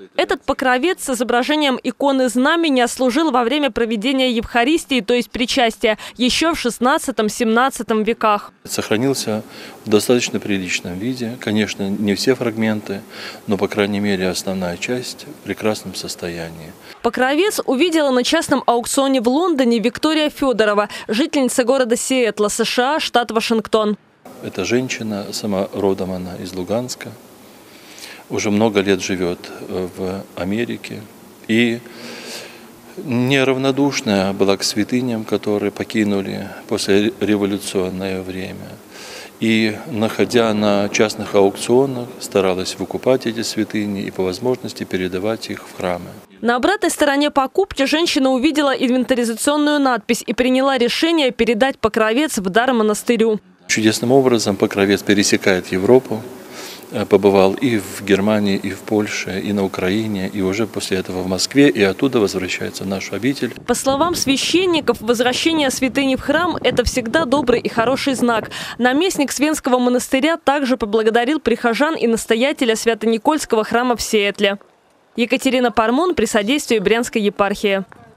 Этот покровец с изображением иконы знамения служил во время проведения Евхаристии, то есть причастия, еще в XVI-XVII веках. Сохранился в достаточно приличном виде. Конечно, не все фрагменты, но, по крайней мере, основная часть в прекрасном состоянии. Покровец увидела на частном аукционе в Лондоне Виктория Федорова, жительница города Сиэтла, США, штат Вашингтон. Эта женщина, сама родом она из Луганска, уже много лет живет в Америке и неравнодушная была к святыням, которые покинули после революционное время. И, находя на частных аукционах, старалась выкупать эти святыни и по возможности передавать их в храмы. На обратной стороне покупки женщина увидела инвентаризационную надпись и приняла решение передать покровец в дар монастырю. Чудесным образом покровец пересекает Европу, побывал и в Германии, и в Польше, и на Украине, и уже после этого в Москве, и оттуда возвращается в нашу обитель. По словам священников, возвращение святыни в храм – это всегда добрый и хороший знак. Наместник Свенского монастыря также поблагодарил прихожан и настоятеля Свято-Никольского храма в Сиэтле. Екатерина Пармон при содействии Брянской епархии.